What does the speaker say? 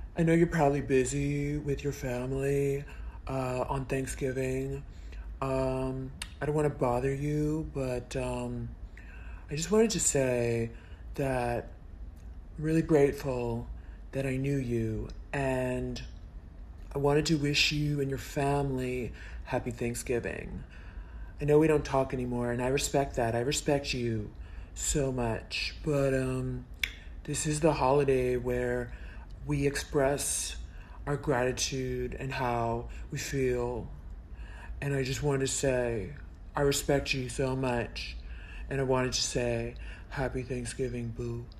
I know you're probably busy with your family on Thanksgiving. I don't want to bother you, but I just wanted to say that I'm really grateful that I knew you, and I wanted to wish you and your family happy Thanksgiving. I know we don't talk anymore, and I respect that. I respect you so much, but this is the holiday where we express our gratitude and how we feel. And I just wanted to say, I respect you so much. And I wanted to say, Happy Thanksgiving, Boo.